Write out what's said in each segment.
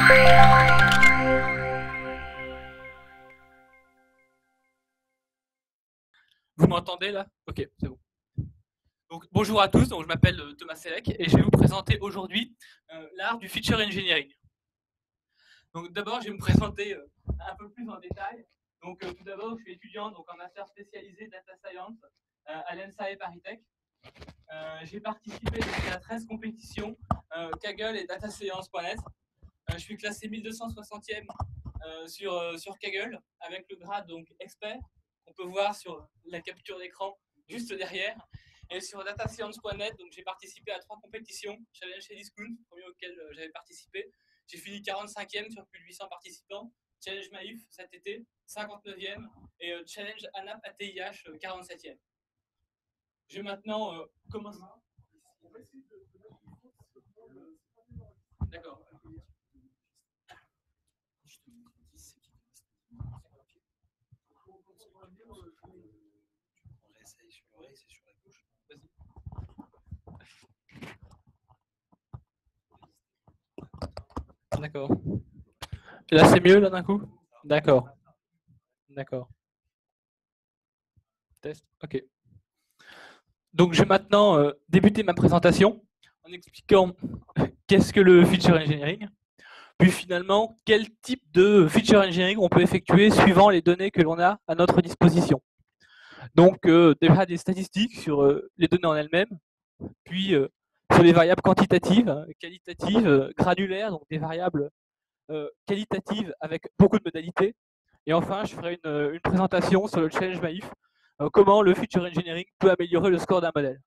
Vous m'entendez là? Ok, c'est bon. Donc, bonjour à tous, donc, je m'appelle Thomas Selec et je vais vous présenter aujourd'hui l'art du feature engineering. Donc d'abord, je vais me présenter un peu plus en détail. Donc tout d'abord, je suis étudiant donc, en master spécialisé Data Science à l'ENSA et Paris-Tech. J'ai participé à 13 compétitions, Kaggle et datascience.net. Je suis classé 1260e sur Kaggle avec le grade donc expert qu'on peut voir sur la capture d'écran juste derrière. Et sur datascience.net, donc j'ai participé à 3 compétitions, Challenge Cdiscount, premier auquel j'avais participé. J'ai fini 45e sur plus de 800 participants. Challenge Maïf cet été, 59e. Et Challenge ANAP ATIH, 47e. Je vais maintenant commencer. D'accord. On réessaye sur l'oreille, c'est sur la gauche. Vas-y. D'accord. Et là, c'est mieux, là, d'un coup? D'accord. D'accord. Test. OK. Donc, je vais maintenant débuter ma présentation en expliquant qu'est-ce que le feature engineering, puis finalement, quel type de feature engineering on peut effectuer suivant les données que l'on a à notre disposition. Donc, déjà des statistiques sur les données en elles-mêmes, puis sur les variables quantitatives, qualitatives, granulaires, donc des variables qualitatives avec beaucoup de modalités. Et enfin, je ferai une présentation sur le challenge Maïf, comment le feature engineering peut améliorer le score d'un modèle.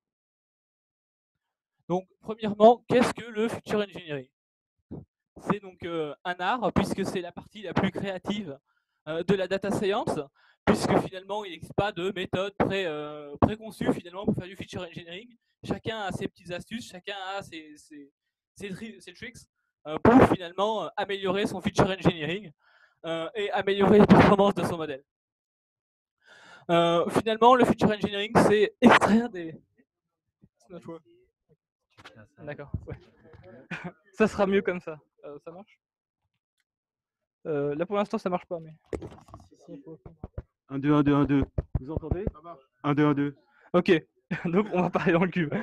Donc, premièrement, qu'est-ce que le feature engineering? C'est donc un art, puisque c'est la partie la plus créative de la data science, puisque finalement, il n'existe pas de méthode préconçue finalement pour faire du feature engineering. Chacun a ses petites astuces, chacun a ses tricks pour finalement améliorer son feature engineering et améliorer les performances de son modèle. Finalement, le feature engineering, c'est extraire des... D'accord, ouais. Ça sera mieux comme ça. Ça marche? Là pour l'instant ça marche pas, mais. 1, 2, 1, 2, 1, 2. Vous entendez? 1, 2, 1, 2. Ok, donc on va parler dans le cube.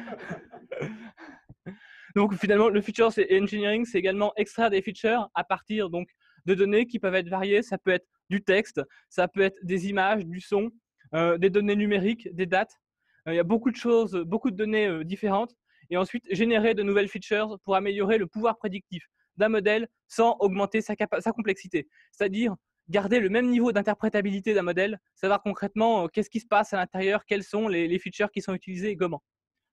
Donc finalement, le feature engineering, c'est également extraire des features à partir donc de données qui peuvent être variées. Ça peut être du texte, ça peut être des images, du son, des données numériques, des dates. Il y a beaucoup de choses, beaucoup de données différentes. Et ensuite, générer de nouvelles features pour améliorer le pouvoir prédictif d'un modèle sans augmenter sa complexité. C'est-à-dire garder le même niveau d'interprétabilité d'un modèle, savoir concrètement qu'est-ce qui se passe à l'intérieur, quelles sont les features qui sont utilisées et comment.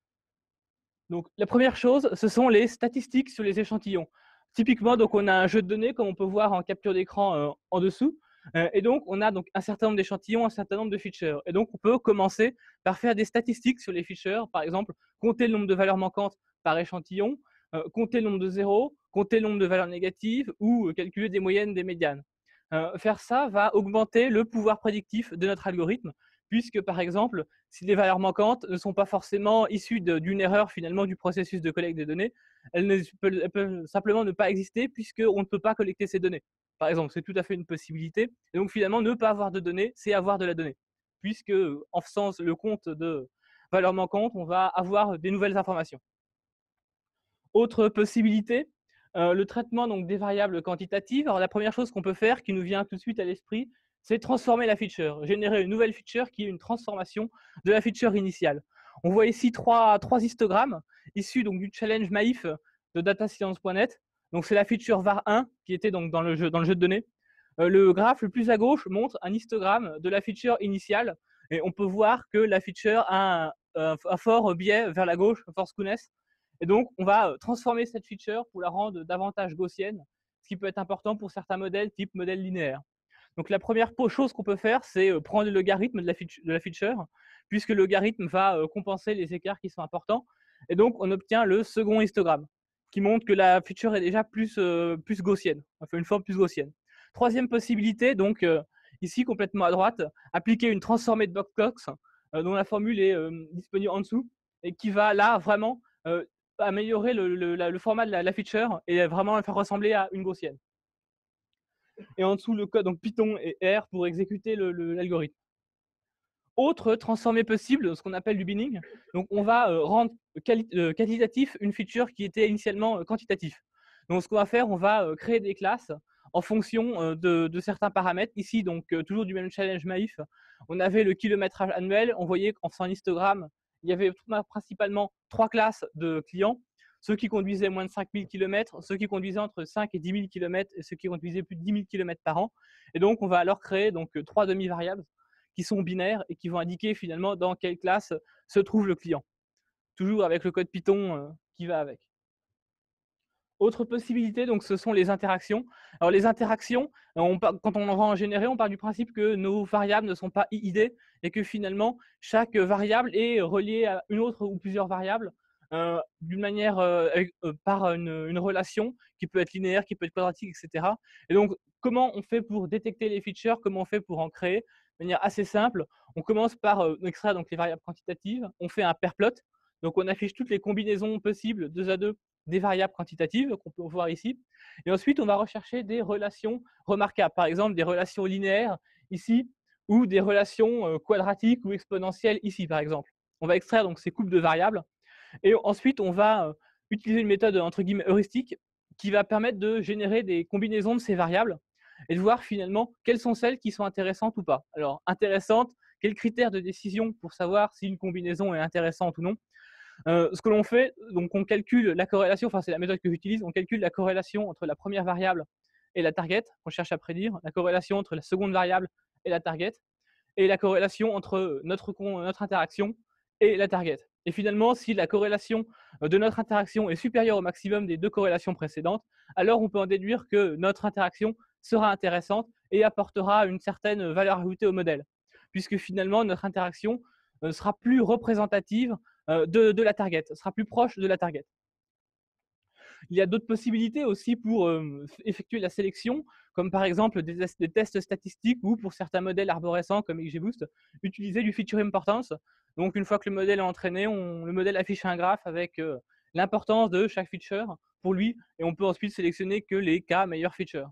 Donc, la première chose, ce sont les statistiques sur les échantillons. Typiquement, donc, on a un jeu de données, comme on peut voir en capture d'écran en dessous. Et donc, on a donc un certain nombre d'échantillons, un certain nombre de features. Et donc, on peut commencer par faire des statistiques sur les features. Par exemple, compter le nombre de valeurs manquantes par échantillon, compter le nombre de zéros, compter le nombre de valeurs négatives ou calculer des moyennes, des médianes. Faire ça va augmenter le pouvoir prédictif de notre algorithme, puisque par exemple, si les valeurs manquantes ne sont pas forcément issues d'une erreur finalement du processus de collecte des données, elles peuvent simplement ne pas exister puisqu'on ne peut pas collecter ces données. Par exemple, c'est tout à fait une possibilité. Et donc finalement, ne pas avoir de données, c'est avoir de la donnée, puisque en faisant le compte de valeurs manquantes, on va avoir des nouvelles informations. Autre possibilité, le traitement donc, des variables quantitatives. Alors, la première chose qu'on peut faire, qui nous vient tout de suite à l'esprit, c'est transformer la feature, générer une nouvelle feature qui est une transformation de la feature initiale. On voit ici trois histogrammes issus donc, du challenge Maïf de datascience.net. Donc c'est la feature var1 qui était donc dans le jeu de données. Le graphe le plus à gauche montre un histogramme de la feature initiale et on peut voir que la feature a un fort biais vers la gauche, fort skewness. Et donc, on va transformer cette feature pour la rendre davantage gaussienne, ce qui peut être important pour certains modèles type modèle linéaire. Donc, la première chose qu'on peut faire, c'est prendre le logarithme de la feature, puisque le logarithme va compenser les écarts qui sont importants. Et donc, on obtient le second histogramme, qui montre que la feature est déjà plus gaussienne, enfin une forme plus gaussienne. Troisième possibilité, donc ici, complètement à droite, appliquer une transformée de Box-Cox, dont la formule est disponible en dessous, et qui va là vraiment améliorer le format de la feature et vraiment la faire ressembler à une gaussienne. et en dessous le code, donc Python et R pour exécuter l'algorithme. Autre transformé possible, ce qu'on appelle du binning. Donc on va rendre qualitatif une feature qui était initialement quantitatif. Donc ce qu'on va faire, on va créer des classes en fonction de certains paramètres. Ici, donc toujours du même challenge Maïf, on avait le kilométrage annuel. On voyait qu'en faisant un histogramme, il y avait principalement 3 classes de clients. Ceux qui conduisaient moins de 5000 km, ceux qui conduisaient entre 5 et 10 000 km et ceux qui conduisaient plus de 10 000 km par an. Et donc on va alors créer donc 3 demi-variables qui sont binaires et qui vont indiquer finalement dans quelle classe se trouve le client. Toujours avec le code Python qui va avec. Autre possibilité, donc, ce sont les interactions. Alors les interactions, quand on en va en générer, on part du principe que nos variables ne sont pas IID et que finalement, chaque variable est reliée à une autre ou plusieurs variables d'une manière par une relation qui peut être linéaire, qui peut être quadratique, etc. Et donc, comment on fait pour détecter les features? Comment on fait pour en créer? De manière assez simple, on commence par extraire donc les variables quantitatives, on fait un pair plot, donc on affiche toutes les combinaisons possibles 2 à 2 des variables quantitatives qu'on peut voir ici. Et ensuite, on va rechercher des relations remarquables, par exemple des relations linéaires ici, ou des relations quadratiques ou exponentielles ici, par exemple. On va extraire donc ces couples de variables. Et ensuite, on va utiliser une méthode entre guillemets heuristique qui va permettre de générer des combinaisons de ces variables et de voir finalement quelles sont celles qui sont intéressantes ou pas. Alors, intéressantes, quels critères de décision pour savoir si une combinaison est intéressante ou non? Ce que l'on fait, donc on calcule la corrélation, enfin c'est la méthode que j'utilise, on calcule la corrélation entre la première variable et la target, qu'on cherche à prédire, la corrélation entre la seconde variable et la target, et la corrélation entre notre interaction et la target. Et finalement, si la corrélation de notre interaction est supérieure au maximum des 2 corrélations précédentes, alors on peut en déduire que notre interaction sera intéressante et apportera une certaine valeur ajoutée au modèle, puisque finalement notre interaction sera plus représentative de la target, sera plus proche de la target. Il y a d'autres possibilités aussi pour effectuer la sélection, comme par exemple des tests statistiques ou pour certains modèles arborescents comme XGBoost, utiliser du feature importance. Donc une fois que le modèle est entraîné, le modèle affiche un graphe avec l'importance de chaque feature pour lui, et on peut ensuite sélectionner que les cas meilleurs features.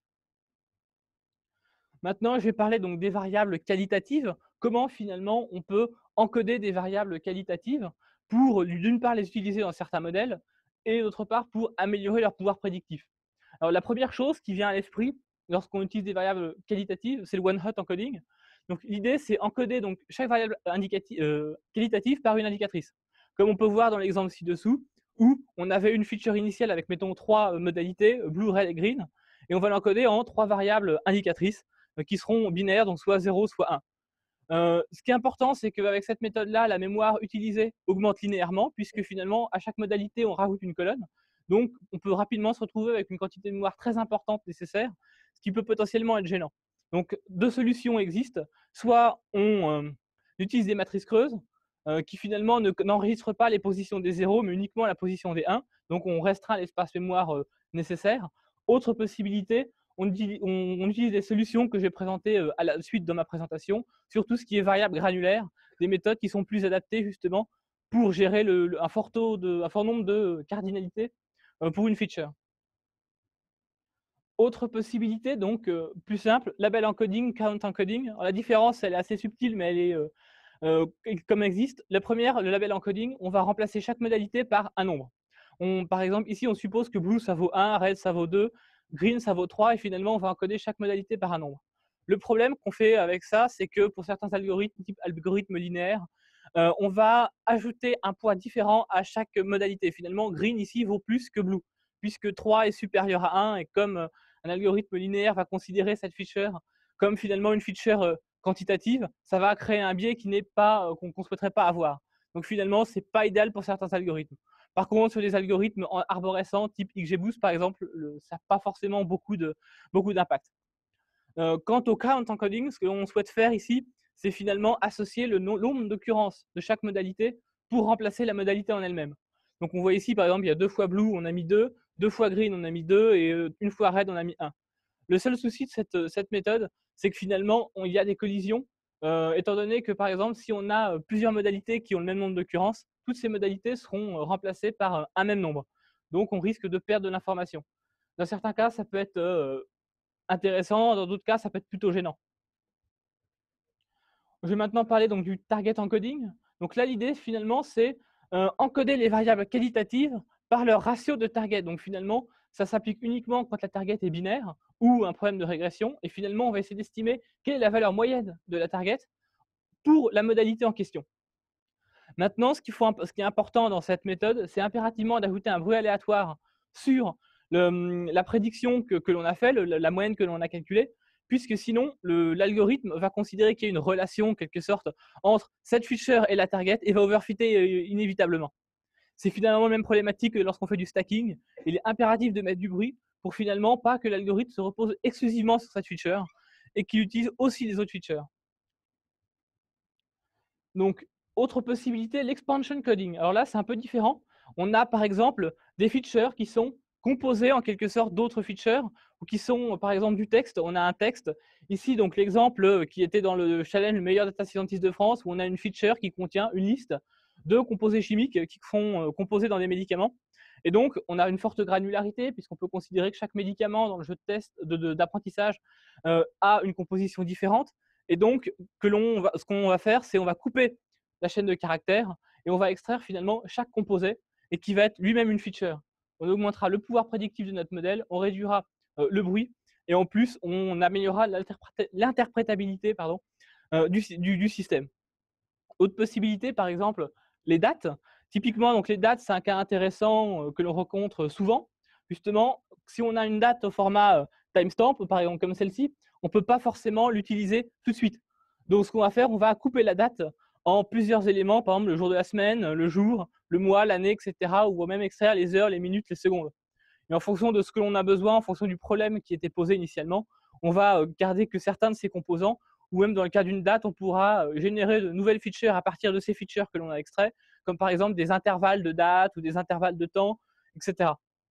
Maintenant, je vais parler donc des variables qualitatives. Comment finalement on peut encoder des variables qualitatives pour d'une part les utiliser dans certains modèles et d'autre part pour améliorer leur pouvoir prédictif. Alors la première chose qui vient à l'esprit lorsqu'on utilise des variables qualitatives, c'est le one-hot encoding. Donc l'idée c'est encoder donc chaque variable qualitative par une indicatrice. Comme on peut voir dans l'exemple ci-dessous, où on avait une feature initiale avec mettons 3 modalités, blue, red et green, et on va l'encoder en 3 variables indicatrices qui seront binaires, donc soit 0, soit 1. Ce qui est important, c'est qu'avec cette méthode-là, la mémoire utilisée augmente linéairement, puisque finalement, à chaque modalité, on rajoute une colonne. Donc, on peut rapidement se retrouver avec une quantité de mémoire très importante nécessaire, ce qui peut potentiellement être gênant. Donc, 2 solutions existent. Soit on utilise des matrices creuses, qui finalement n'enregistrent pas les positions des 0, mais uniquement la position des 1. Donc, on restreint l'espace mémoire nécessaire. Autre possibilité, on utilise des solutions que je vais présenter à la suite dans ma présentation, sur tout ce qui est variable granulaire, des méthodes qui sont plus adaptées justement pour gérer un fort nombre de cardinalités pour une feature. Autre possibilité, donc plus simple, label encoding, count encoding. Alors, la différence, elle est assez subtile, mais elle est comme existe. La première, le label encoding, on va remplacer chaque modalité par un nombre. Par exemple, ici, on suppose que blue, ça vaut 1, red, ça vaut 2, green, ça vaut 3, et finalement, on va encoder chaque modalité par un nombre. Le problème qu'on fait avec ça, c'est que pour certains algorithmes, type algorithme linéaire, on va ajouter un poids différent à chaque modalité. Finalement, green ici vaut plus que blue, puisque 3 est supérieur à 1, et comme un algorithme linéaire va considérer cette feature comme finalement une feature quantitative, ça va créer un biais qui n'est pas qu'on ne souhaiterait pas avoir. Donc finalement, c'est pas idéal pour certains algorithmes. Par contre, sur des algorithmes arborescents type XGBoost par exemple, ça n'a pas forcément beaucoup d'impact. Quant au count encoding, ce que l'on souhaite faire ici, c'est finalement associer le nombre d'occurrences de chaque modalité pour remplacer la modalité en elle-même. Donc on voit ici par exemple, il y a 2 fois blue, on a mis 2, 2 fois green, on a mis 2, et une fois red, on a mis 1. Le seul souci de cette méthode, c'est que finalement, il y a des collisions, étant donné que par exemple, si on a plusieurs modalités qui ont le même nombre d'occurrences, toutes ces modalités seront remplacées par un même nombre. Donc on risque de perdre de l'information. Dans certains cas, ça peut être intéressant, dans d'autres cas, ça peut être plutôt gênant. Je vais maintenant parler donc du target encoding. Donc là, l'idée finalement, c'est encoder les variables qualitatives par leur ratio de target. Donc finalement, ça s'applique uniquement quand la target est binaire ou un problème de régression. Et finalement, on va essayer d'estimer quelle est la valeur moyenne de la target pour la modalité en question. Maintenant, ce qui est important dans cette méthode, c'est impérativement d'ajouter un bruit aléatoire sur la prédiction que l'on a fait, la moyenne que l'on a calculée, puisque sinon, l'algorithme va considérer qu'il y a une relation, en quelque sorte, entre cette feature et la target et va overfitter inévitablement. C'est finalement la même problématique que lorsqu'on fait du stacking. Il est impératif de mettre du bruit pour finalement pas que l'algorithme se repose exclusivement sur cette feature et qu'il utilise aussi les autres features. Donc, autre possibilité, l'expansion coding. Alors là, c'est un peu différent. On a par exemple des features qui sont composées en quelque sorte d'autres features ou qui sont par exemple du texte. On a un texte. Ici, donc l'exemple qui était dans le challenge meilleur data scientist de France où on a une feature qui contient une liste de composés chimiques qui sont composés dans des médicaments. Et donc, on a une forte granularité puisqu'on peut considérer que chaque médicament dans le jeu de test d'apprentissage a une composition différente. Et donc, ce qu'on va faire, c'est on va couper la chaîne de caractères et on va extraire finalement chaque composé et qui va être lui-même une feature. On augmentera le pouvoir prédictif de notre modèle, on réduira le bruit et en plus, on améliorera l'interprétabilité du système. Autre possibilité, par exemple, les dates. Typiquement, donc les dates, c'est un cas intéressant que l'on rencontre souvent. Justement, si on a une date au format timestamp, par exemple comme celle-ci, on ne peut pas forcément l'utiliser tout de suite. Donc, ce qu'on va faire, on va couper la date en plusieurs éléments, par exemple le jour de la semaine, le jour, le mois, l'année, etc. Ou même extraire les heures, les minutes, les secondes. Et en fonction de ce que l'on a besoin, en fonction du problème qui était posé initialement, on va garder que certains de ces composants, ou même dans le cas d'une date, on pourra générer de nouvelles features à partir de ces features que l'on a extraits, comme par exemple des intervalles de date ou des intervalles de temps, etc.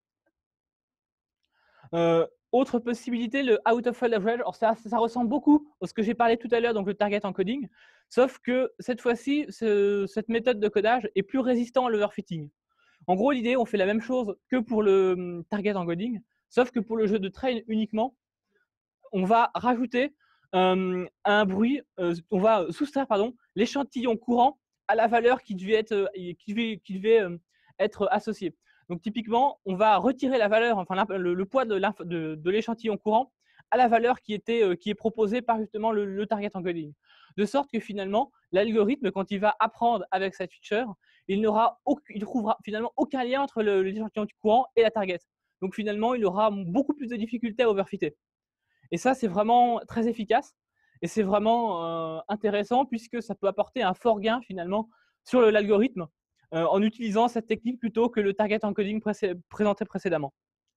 Autre possibilité, le out of field average. Alors ça ressemble beaucoup à ce que j'ai parlé tout à l'heure, donc le target encoding, sauf que cette fois-ci, cette méthode de codage est plus résistant à l'overfitting. En gros, l'idée, on fait la même chose que pour le target encoding, sauf que pour le jeu de train uniquement, on va rajouter un bruit, on va soustraire l'échantillon courant à la valeur qui devait être associée. Donc typiquement, on va retirer la valeur, enfin le poids de l'échantillon courant à la valeur qui est proposée par justement le target encoding. De sorte que finalement, l'algorithme, quand il va apprendre avec cette feature, il trouvera finalement aucun lien entre l'échantillon courant et la target. Donc finalement, il aura beaucoup plus de difficultés à overfitter. Et ça, c'est vraiment très efficace et c'est vraiment intéressant puisque ça peut apporter un fort gain finalement sur l'algorithme en utilisant cette technique plutôt que le target encoding présenté précédemment.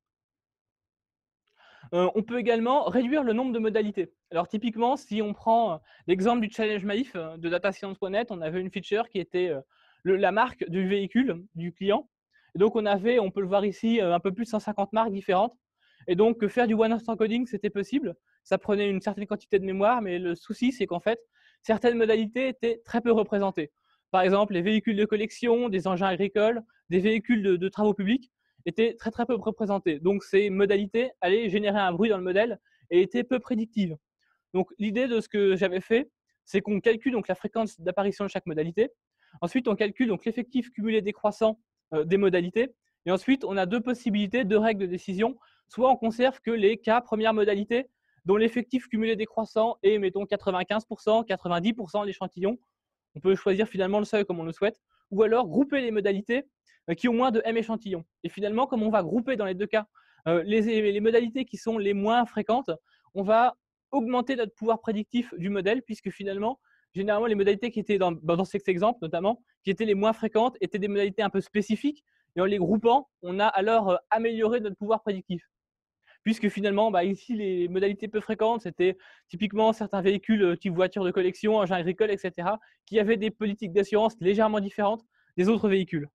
On peut également réduire le nombre de modalités. Alors typiquement, si on prend l'exemple du challenge Maïf de datascience.net, on avait une feature qui était la marque du véhicule du client. Et donc on peut le voir ici, un peu plus de 150 marques différentes. Et donc faire du one-hot encoding, c'était possible. Ça prenait une certaine quantité de mémoire, mais le souci, c'est qu'en fait, certaines modalités étaient très peu représentées. Par exemple, les véhicules de collection, des engins agricoles, des véhicules de travaux publics étaient très très peu représentés. Donc ces modalités allaient générer un bruit dans le modèle et étaient peu prédictives. Donc l'idée de ce que j'avais fait, c'est qu'on calcule donc la fréquence d'apparition de chaque modalité. Ensuite, on calcule donc l'effectif cumulé décroissant des modalités. Et ensuite, on a deux possibilités, deux règles de décision. Soit on conserve que les cas première modalité, dont l'effectif cumulé décroissant est, mettons, 95%, 90% de l'échantillon. On peut choisir finalement le seuil comme on le souhaite. Ou alors grouper les modalités qui ont moins de M échantillons. Et finalement, comme on va grouper dans les deux cas les modalités qui sont les moins fréquentes, on va augmenter notre pouvoir prédictif du modèle, puisque finalement, généralement, les modalités qui étaient dans cet exemple, notamment, qui étaient les moins fréquentes, étaient des modalités un peu spécifiques, et en les groupant, on a alors amélioré notre pouvoir prédictif. Puisque finalement, ici, les modalités peu fréquentes, c'était typiquement certains véhicules type voitures de collection, engins agricoles, etc., qui avaient des politiques d'assurance légèrement différentes des autres véhicules.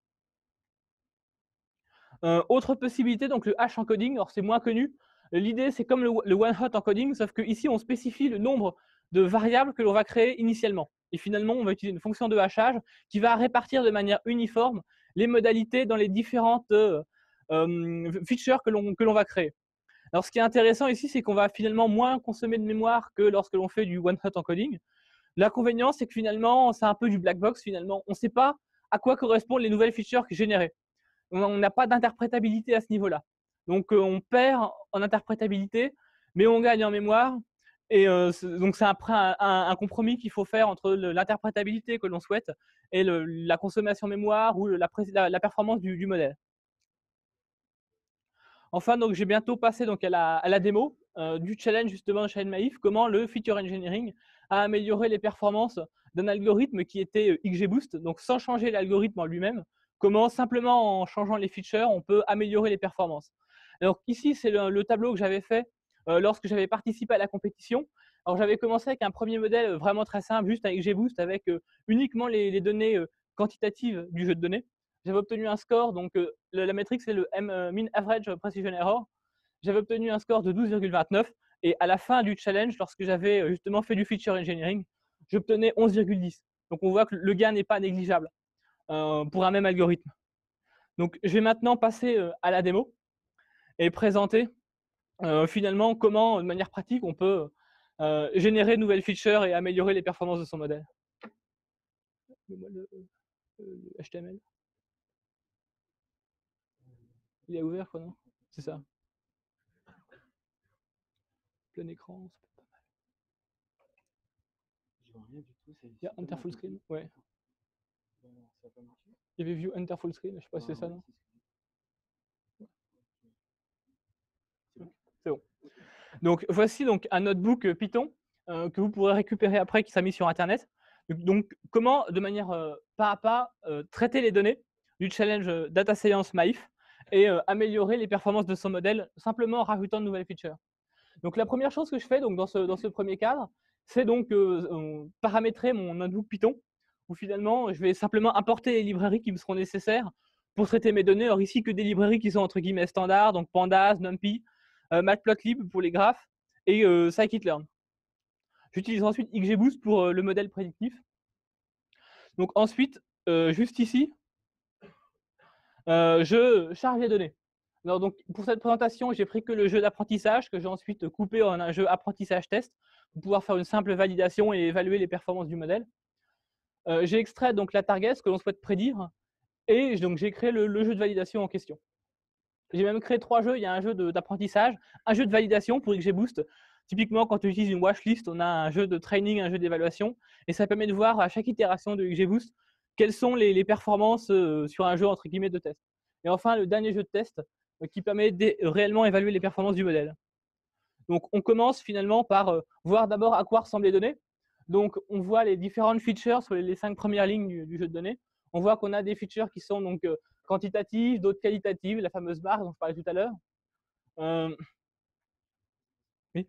Autre possibilité, donc le hash encoding, alors c'est moins connu. L'idée, c'est comme le one-hot encoding, sauf qu'ici, on spécifie le nombre de variables que l'on va créer initialement. Et finalement, on va utiliser une fonction de hachage qui va répartir de manière uniforme les modalités dans les différentes features que l'on va créer. Alors, ce qui est intéressant ici, c'est qu'on va finalement moins consommer de mémoire que lorsque l'on fait du one-hot encoding. L'inconvénient, c'est que finalement, c'est un peu du black box, finalement. On ne sait pas à quoi correspondent les nouvelles features générées. On n'a pas d'interprétabilité à ce niveau-là. Donc, on perd en interprétabilité, mais on gagne en mémoire. Et donc, c'est un compromis qu'il faut faire entre l'interprétabilité que l'on souhaite et la consommation mémoire ou la performance du modèle. Enfin, donc, j'ai bientôt passé donc, à la démo du challenge justement de Shahid Maïf, comment le feature engineering a amélioré les performances d'un algorithme qui était XGBoost, donc sans changer l'algorithme en lui-même, comment simplement en changeant les features, on peut améliorer les performances. Alors ici, c'est le tableau que j'avais fait lorsque j'avais participé à la compétition. Alors j'avais commencé avec un premier modèle vraiment très simple, juste un XGBoost avec uniquement les données quantitatives du jeu de données. J'avais obtenu un score, donc la métrique c'est le Mean Average Precision Error. J'avais obtenu un score de 12,29 et à la fin du challenge, lorsque j'avais justement fait du feature engineering, j'obtenais 11,10. Donc on voit que le gain n'est pas négligeable pour un même algorithme. Donc je vais maintenant passer à la démo et présenter finalement comment, de manière pratique, on peut générer de nouvelles features et améliorer les performances de son modèle. Le HTML. Il est ouvert, quoi, non? C'est ça. Plein écran, ça peut être pas mal. Je vois rien du tout. Il y a Enter Full Screen, ouais. Ça n'a pas marché. Il y avait View Enter Full Screen, je sais pas si c'est ça, non? C'est bon. Donc voici donc un notebook Python que vous pourrez récupérer après, qui sera mis sur Internet. Donc comment, de manière pas à pas, traiter les données du challenge Data Science Maïf et améliorer les performances de son modèle simplement en rajoutant de nouvelles features. Donc la première chose que je fais donc, dans ce premier cadre, c'est donc paramétrer mon notebook Python, où finalement je vais simplement importer les librairies qui me seront nécessaires pour traiter mes données. Alors ici, que des librairies qui sont entre guillemets standards, donc Pandas, NumPy, Matplotlib pour les graphes et scikit-learn. J'utilise ensuite XGBoost pour le modèle prédictif. Donc ensuite, juste ici, je charge les données. Alors donc, pour cette présentation, j'ai pris que le jeu d'apprentissage que j'ai ensuite coupé en un jeu apprentissage test pour pouvoir faire une simple validation et évaluer les performances du modèle. J'ai extrait donc la target, ce que l'on souhaite prédire, et donc j'ai créé le jeu de validation en question. J'ai même créé 3 jeux. Il y a un jeu d'apprentissage, un jeu de validation pour XGBoost. Typiquement, quand on utilise une watchlist, on a un jeu de training, un jeu d'évaluation, et ça permet de voir à chaque itération de XGBoost quelles sont les performances sur un jeu entre guillemets de test. Et enfin, le dernier jeu de test qui permet de réellement évaluer les performances du modèle. Donc, on commence finalement par voir d'abord à quoi ressemblent les données. Donc, on voit les différentes features sur les 5 premières lignes du jeu de données. On voit qu'on a des features qui sont donc quantitatives, d'autres qualitatives, la fameuse barre dont je parlais tout à l'heure. Oui.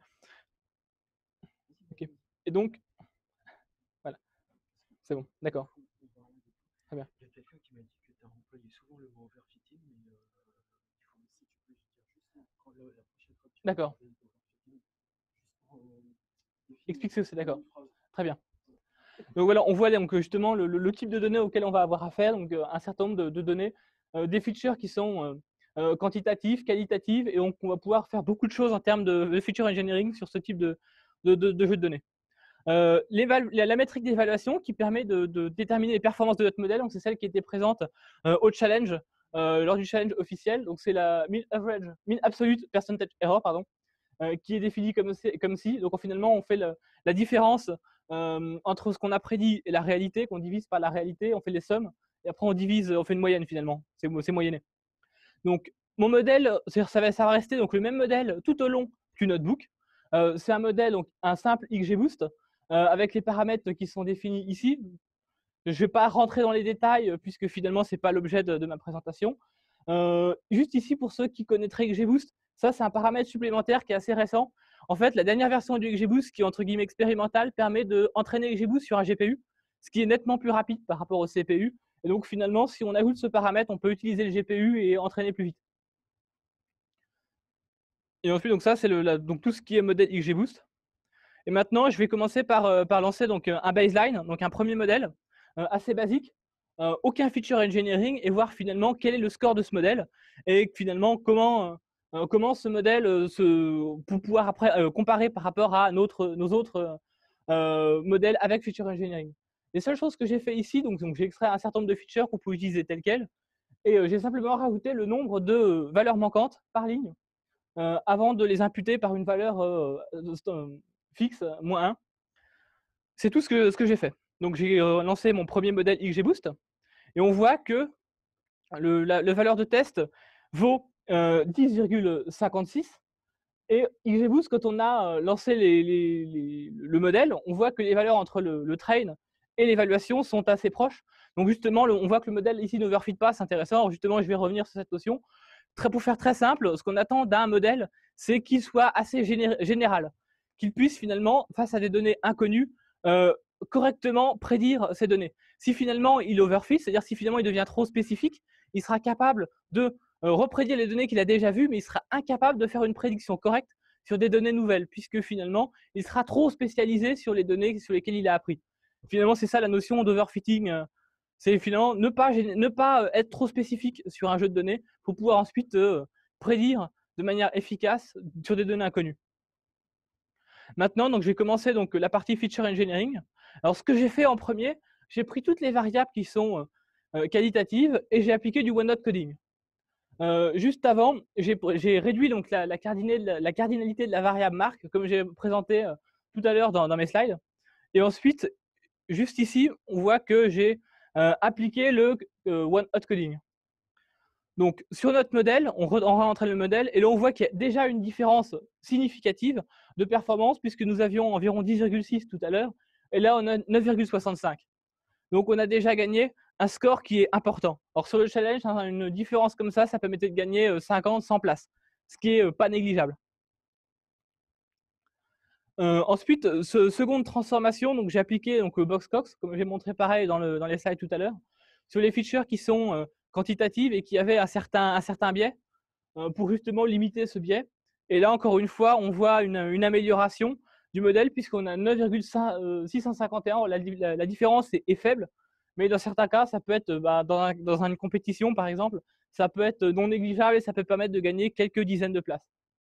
Ok. Et donc, voilà. C'est bon, d'accord. Très bien. Il y a quelqu'un qui m'a dit que tu as employé souvent le mot overfitting, mais il faut aussi, tu peux dire juste quand la prochaine fois que tu vas D'accord. parler d'overfitting, Explique ce que c'est, d'accord. Très bien. Donc voilà, on voit donc justement le type de données auxquelles on va avoir affaire, donc un certain nombre de données, des features qui sont quantitatives, qualitatives, et donc on va pouvoir faire beaucoup de choses en termes de feature engineering sur ce type de jeu de données. La métrique d'évaluation qui permet de déterminer les performances de notre modèle, donc c'est celle qui était présente au challenge, lors du challenge officiel, donc c'est la mean absolute percentage error, pardon, qui est définie comme si, donc finalement on fait la différence entre ce qu'on a prédit et la réalité, qu'on divise par la réalité, on fait les sommes, et après on fait une moyenne finalement, c'est moyenné. Donc mon modèle, ça va rester donc le même modèle tout au long du notebook. C'est un modèle, donc un simple XGBoost, avec les paramètres qui sont définis ici. Je ne vais pas rentrer dans les détails puisque finalement ce n'est pas l'objet de ma présentation. Juste ici, pour ceux qui connaîtraient XGBoost, ça c'est un paramètre supplémentaire qui est assez récent. En fait, la dernière version du XGBoost, qui est entre guillemets expérimentale, permet d'entraîner XGBoost sur un GPU, ce qui est nettement plus rapide par rapport au CPU. Et donc finalement, si on ajoute ce paramètre, on peut utiliser le GPU et entraîner plus vite. Et ensuite, donc ça c'est donc tout ce qui est modèle XGBoost. Et maintenant, je vais commencer par lancer donc un baseline, donc un premier modèle assez basique, aucun feature engineering, et voir finalement quel est le score de ce modèle et finalement comment comment ce modèle pour pouvoir après comparer par rapport à nos autres modèles avec Feature Engineering. Les seules choses que j'ai fait ici, donc j'ai extrait un certain nombre de features qu'on peut utiliser telles quelles, et j'ai simplement rajouté le nombre de valeurs manquantes par ligne avant de les imputer par une valeur fixe, -1. C'est tout ce que j'ai fait. Donc j'ai lancé mon premier modèle XGBoost, et on voit que la valeur de test vaut 10,56, et XGBoost, quand on a lancé le modèle, on voit que les valeurs entre le train et l'évaluation sont assez proches. Donc justement, on voit que le modèle ici n'overfit pas, c'est intéressant. Alors justement, je vais revenir sur cette notion. Pour faire très simple, ce qu'on attend d'un modèle, c'est qu'il soit assez général, qu'il puisse finalement, face à des données inconnues, euh, correctement prédire ces données. Si finalement il overfit, c'est-à-dire si finalement il devient trop spécifique, il sera capable de reprédire les données qu'il a déjà vues, mais il sera incapable de faire une prédiction correcte sur des données nouvelles, puisque finalement il sera trop spécialisé sur les données sur lesquelles il a appris. Finalement, c'est ça la notion d'overfitting. C'est finalement ne pas être trop spécifique sur un jeu de données pour pouvoir ensuite prédire de manière efficace sur des données inconnues. Maintenant, donc, je vais commencer donc, la partie feature engineering. Alors, ce que j'ai fait en premier, j'ai pris toutes les variables qui sont qualitatives et j'ai appliqué du one-hot coding. Juste avant, j'ai réduit donc, la cardinalité de la variable marque, comme j'ai présenté tout à l'heure dans mes slides. Et ensuite, juste ici, on voit que j'ai appliqué le one-hot coding. Donc, sur notre modèle, on rentre le modèle, et là, on voit qu'il y a déjà une différence significative de performance, puisque nous avions environ 10,6 tout à l'heure, et là, on a 9,65. Donc, on a déjà gagné un score qui est important. Or, sur le challenge, une différence comme ça permettait de gagner 50, 100 places, ce qui n'est pas négligeable. Ensuite, seconde transformation, donc j'ai appliqué donc, le Boxcox, comme j'ai montré pareil dans les slides tout à l'heure, sur les features qui sont quantitatives et qui avaient un certain biais, pour justement limiter ce biais. Et là, encore une fois, on voit une amélioration du modèle, puisqu'on a 9,651. La différence est faible, mais dans certains cas, ça peut être, dans une compétition, par exemple, ça peut être non négligeable et ça peut permettre de gagner quelques dizaines de places.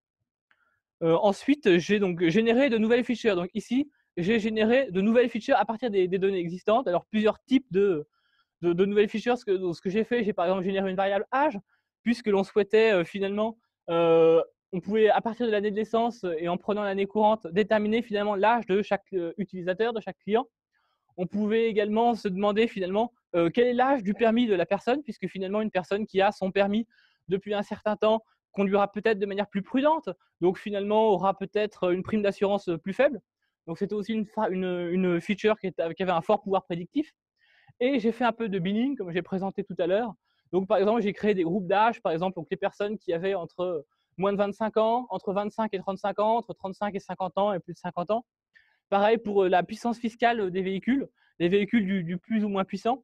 Ensuite, j'ai donc généré de nouvelles features. Donc ici, j'ai généré de nouvelles features à partir des données existantes. Alors, plusieurs types de nouvelles features. Ce que j'ai fait, j'ai par exemple généré une variable âge, puisque l'on souhaitait finalement, on pouvait, à partir de l'année de naissance et en prenant l'année courante, déterminer finalement l'âge de chaque utilisateur, de chaque client. On pouvait également se demander finalement quel est l'âge du permis de la personne, puisque finalement une personne qui a son permis depuis un certain temps conduira peut-être de manière plus prudente, donc finalement aura peut-être une prime d'assurance plus faible. Donc c'était aussi une feature qui avait un fort pouvoir prédictif. Et j'ai fait un peu de binning, comme j'ai présenté tout à l'heure. Donc par exemple, j'ai créé des groupes d'âge, par exemple, donc les personnes qui avaient entre moins de 25 ans, entre 25 et 35 ans, entre 35 et 50 ans et plus de 50 ans. Pareil pour la puissance fiscale des véhicules, les véhicules du plus ou moins puissant,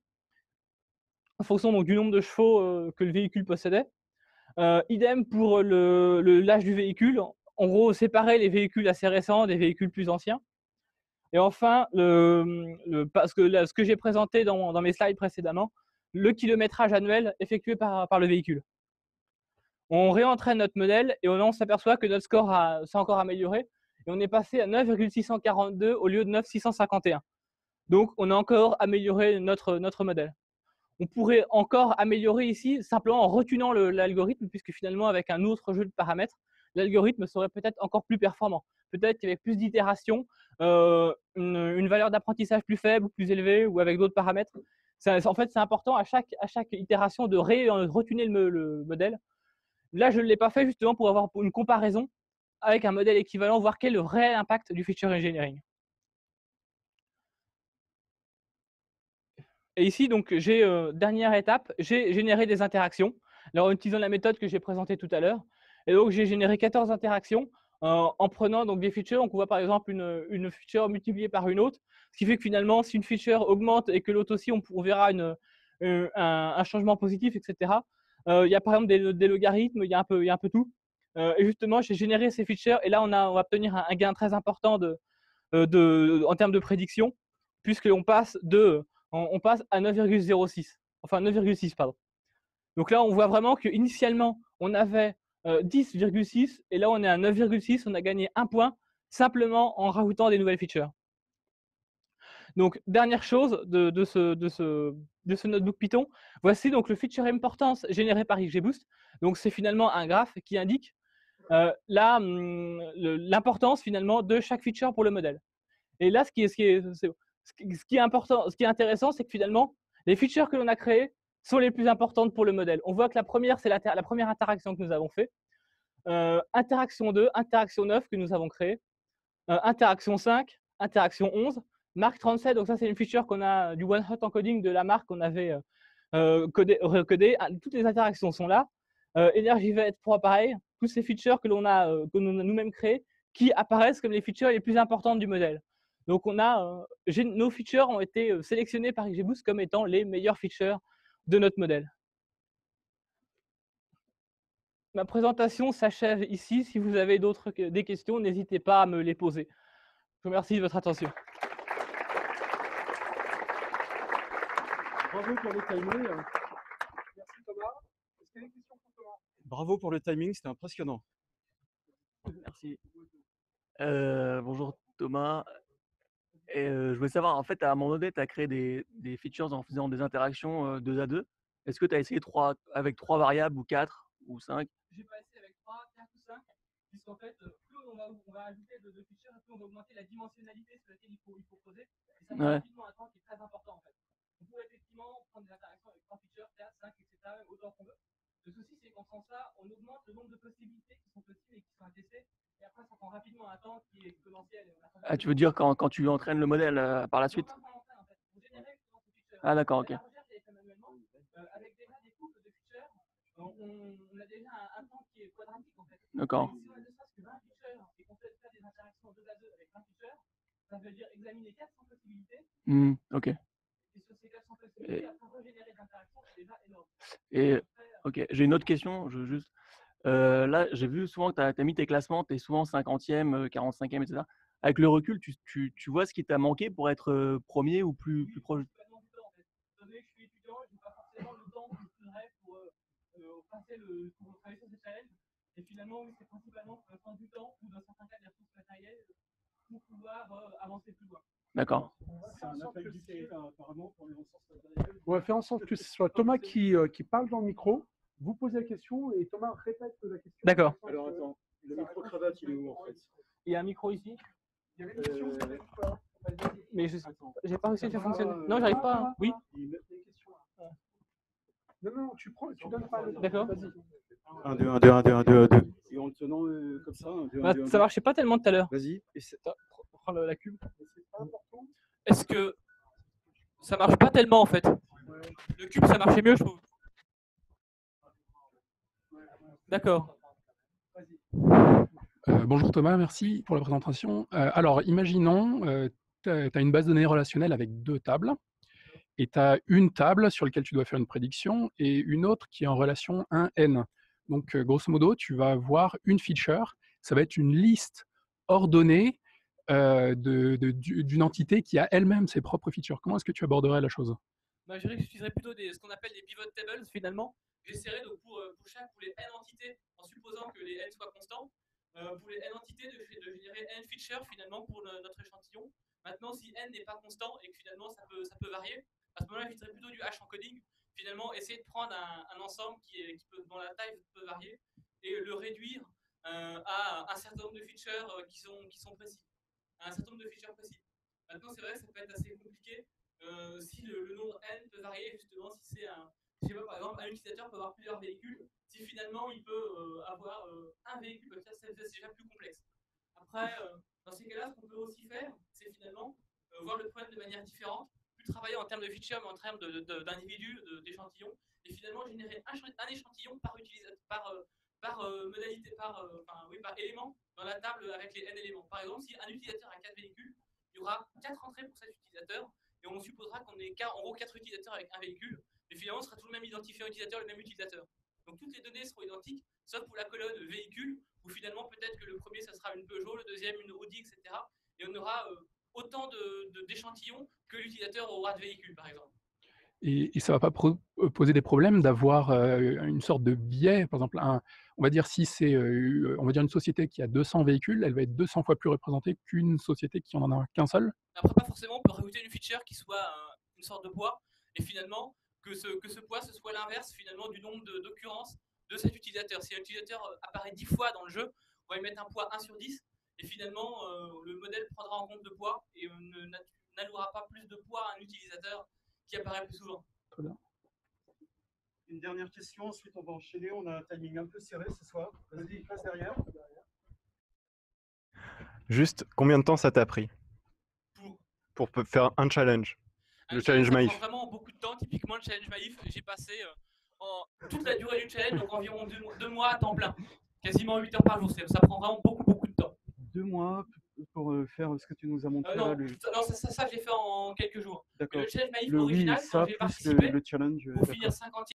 en fonction donc, du nombre de chevaux que le véhicule possédait. Idem pour l'âge du véhicule. En gros, séparer les véhicules assez récents des véhicules plus anciens. Et enfin, parce que ce que j'ai présenté dans mes slides précédemment, le kilométrage annuel effectué par le véhicule. On réentraîne notre modèle et on s'aperçoit que notre score s'est encore amélioré, et on est passé à 9,642 au lieu de 9,651. Donc, on a encore amélioré notre modèle. On pourrait encore améliorer ici simplement en retunant l'algorithme, puisque finalement, avec un autre jeu de paramètres, l'algorithme serait peut-être encore plus performant. Peut-être qu'avec plus d'itérations, une valeur d'apprentissage plus faible ou plus élevée, ou avec d'autres paramètres. En fait, c'est important à chaque itération de retuner le modèle. Là, je ne l'ai pas fait justement pour avoir une comparaison avec un modèle équivalent, voir quel est le vrai impact du feature engineering. Et ici, donc, dernière étape, j'ai généré des interactions, alors en utilisant la méthode que j'ai présentée tout à l'heure. Et donc, j'ai généré 14 interactions en prenant donc, des features. Donc, on voit par exemple une feature multipliée par une autre, ce qui fait que finalement, si une feature augmente et que l'autre aussi, on verra un changement positif, etc. Il y a par exemple des logarithmes, il y a un peu tout. Et justement, j'ai généré ces features, et là, on va obtenir un gain très important en termes de prédiction, puisqu'on passe à 9,06. Enfin, 9,6, pardon. Donc là, on voit vraiment qu'initialement, on avait 10,6 et là on est à 9,6, on a gagné 1 point simplement en rajoutant des nouvelles features. Donc dernière chose de ce notebook Python, voici donc le feature importance généré par XGBoost. Donc c'est finalement un graphe qui indique l'importance finalement de chaque feature pour le modèle. Et là, ce qui est important, ce qui est intéressant, c'est que finalement, les features que l'on a créées sont les plus importantes pour le modèle. On voit que la première, c'est la première interaction que nous avons fait. Interaction 2, interaction 9 que nous avons créée. Interaction 5, interaction 11, marque 37. Donc ça, c'est une feature qu'on a du one-hot encoding de la marque qu'on avait recodé. Toutes les interactions sont là. Énergie va être 3 pareil. Tous ces features que l'on a nous-mêmes créées qui apparaissent comme les features les plus importantes du modèle. Donc on a, nos features ont été sélectionnées par XGBoost comme étant les meilleures features de notre modèle. Ma présentation s'achève ici. Si vous avez des questions, n'hésitez pas à me les poser. Je vous remercie de votre attention. Bravo pour le timing. Merci Thomas. Est-ce qu'il y a des questions pour Thomas? Bravo pour le timing, c'était impressionnant. Merci. Bonjour Thomas. Et je voulais savoir, en fait, à un moment donné, tu as créé des features en faisant des interactions 2 à 2. Est-ce que tu as essayé avec 3 variables ou 4 ou 5? J'ai pas essayé avec 3, 4 ou 5, puisqu'en fait, plus on va ajouter de features, plus on va augmenter la dimensionnalité sur laquelle il faut poser. Et ça va rapidement un temps qui est très important en fait. On peut effectivement prendre des interactions avec 3 features, 4, 5, etc., autant qu'on veut. Le souci, c'est qu'en faisant ça, on augmente le nombre de possibilités qui sont possibles et qui sont à tester. Et après, ça prend rapidement un temps qui est exponentiel. Ah, tu veux dire quand tu entraînes le modèle par la suite? Ah, d'accord, ok. Avec déjà des couples de features, on a déjà un temps qui est quadratique en fait. D'accord. Si on a ne serait-ce que 20 features et qu'on peut faire des interactions 2 à 2 avec 20 features, ça veut dire examiner 400 possibilités. Ok. Et sur ces 400 possibilités, après régénérer des interactions, c'est déjà énorme. Et ok, j'ai une autre question. Là, j'ai vu souvent que tu as mis tes classements, tu es souvent 50e, 45e, etc. Avec le recul, tu vois ce qui t'a manqué pour être premier ou plus proche? Je suis étudiant, je n'ai pas forcément le temps que je voudrais pour travailler sur ces challenges. Et finalement, oui, c'est principalement pour prendre du temps ou dans certains cas des ressources matérielles pour pouvoir avancer plus loin. D'accord. C'est un appel du pied apparemment pour les ressources matérielles. On va faire en sorte que ce soit Thomas qui parle dans le micro. Vous posez la question et Thomas répète la question. D'accord. Alors attends, le micro-cravate, il est où en fait? Il y a un micro ici. Il y avait une question, mais je n'ai pas réussi à faire fonctionner. Non, j'arrive pas. Oui. Non, tu donnes pas le. D'accord. 1, 2, 1, 2, 1, 2, 1, 2, 1, 2. Et en le tenant comme ça, 1, 2, 1, 2, 1, 2. Ça marchait pas tellement tout à l'heure. Vas-y. Prends la cube. Est-ce que ça marche pas tellement en fait? Le cube, ça marchait mieux, je trouve. D'accord. Bonjour Thomas, merci pour la présentation. Alors, imaginons, tu as une base de données relationnelle avec 2 tables, et tu as une table sur laquelle tu dois faire une prédiction et une autre qui est en relation 1n. Donc, grosso modo, tu vas avoir une feature, ça va être une liste ordonnée d'une entité qui a elle-même ses propres features. Comment est-ce que tu aborderais la chose? Je dirais que j'utiliserais plutôt ce qu'on appelle des pivot tables finalement. J'essaierai donc pour les n entités, en supposant que les n soient constants, pour les n entités de générer n features finalement pour notre échantillon. Maintenant, si n n'est pas constant et que finalement ça peut varier, à ce moment-là, j'utiliserai plutôt du hash encoding. Finalement, essayer de prendre un ensemble dont la taille peut varier et le réduire à un certain nombre de features qui sont précis. À un certain nombre de features précis. Maintenant, c'est vrai que ça peut être assez compliqué si le nombre n peut varier, justement, si c'est je sais pas, par exemple, un utilisateur peut avoir plusieurs véhicules, si finalement il peut avoir un véhicule, c'est déjà plus complexe. Après, dans ces cas-là, ce qu'on peut aussi faire, c'est finalement voir le problème de manière différente, plus travailler en termes de features, mais en termes d'individus, d'échantillons, et finalement générer un échantillon par modalité, par élément dans la table avec les n éléments. Par exemple, si un utilisateur a 4 véhicules, il y aura 4 entrées pour cet utilisateur, et on supposera qu'on ait en gros 4 utilisateurs avec un véhicule, et finalement ce sera toujours le même identifiant utilisateur, le même utilisateur. Donc toutes les données seront identiques, sauf pour la colonne véhicule, où finalement peut-être que le premier ça sera une Peugeot, le deuxième une Audi, etc. Et on aura autant d'échantillons que l'utilisateur aura de véhicules, par exemple. Et ça va pas poser des problèmes d'avoir, une sorte de biais. Par exemple, on va dire si c'est, on va dire une société qui a 200 véhicules, elle va être 200 fois plus représentée qu'une société qui en a qu'un seul? Après, pas forcément, on peut rajouter une feature qui soit une sorte de poids, et finalement, que ce poids, ce soit l'inverse finalement du nombre d'occurrences de cet utilisateur. Si un utilisateur apparaît 10 fois dans le jeu, on va lui mettre un poids 1 sur 10, et finalement, le modèle prendra en compte le poids et n'allouera pas plus de poids à un utilisateur qui apparaît plus souvent. Très bien. Une dernière question, ensuite on va enchaîner. On a un timing un peu serré ce soir. Vas-y, passe derrière. Juste, combien de temps ça t'a pris pour faire un challenge? Le challenge ça Maïf. prend vraiment beaucoup de temps. Typiquement, le challenge Maïf, j'ai passé toute la durée du challenge, donc environ 2 mois à temps plein. Quasiment 8 heures par jour. Ça prend vraiment beaucoup de temps. 2 mois pour faire ce que tu nous as montré non, là. non, ça j'ai fait en quelques jours. D'accord. Le challenge Maïf Le oui, original, ça quand j'ai plus participé, le challenge. pour finir 50e